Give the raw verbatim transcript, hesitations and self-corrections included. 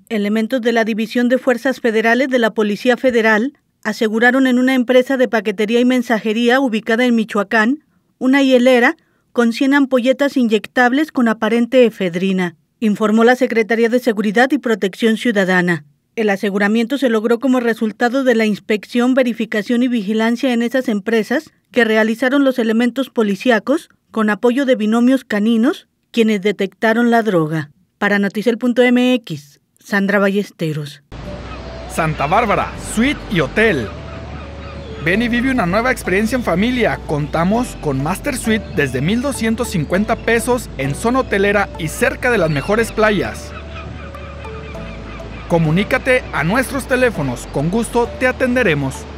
Elementos de la División de Fuerzas Federales de la Policía Federal aseguraron en una empresa de paquetería y mensajería ubicada en Michoacán una hielera con cien ampolletas inyectables con aparente efedrina, informó la Secretaría de Seguridad y Protección Ciudadana. El aseguramiento se logró como resultado de la inspección, verificación y vigilancia en esas empresas que realizaron los elementos policíacos con apoyo de binomios caninos, quienes detectaron la droga. Para Noticel punto M X, Sandra Ballesteros. Santa Bárbara, Suite y Hotel. Ven y vive una nueva experiencia en familia. Contamos con Master Suite desde mil doscientos cincuenta pesos en zona hotelera y cerca de las mejores playas. Comunícate a nuestros teléfonos, con gusto te atenderemos.